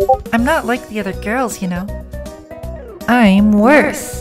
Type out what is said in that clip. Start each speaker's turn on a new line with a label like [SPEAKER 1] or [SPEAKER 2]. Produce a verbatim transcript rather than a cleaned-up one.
[SPEAKER 1] I'm not like the other girls, you know. I'm worse.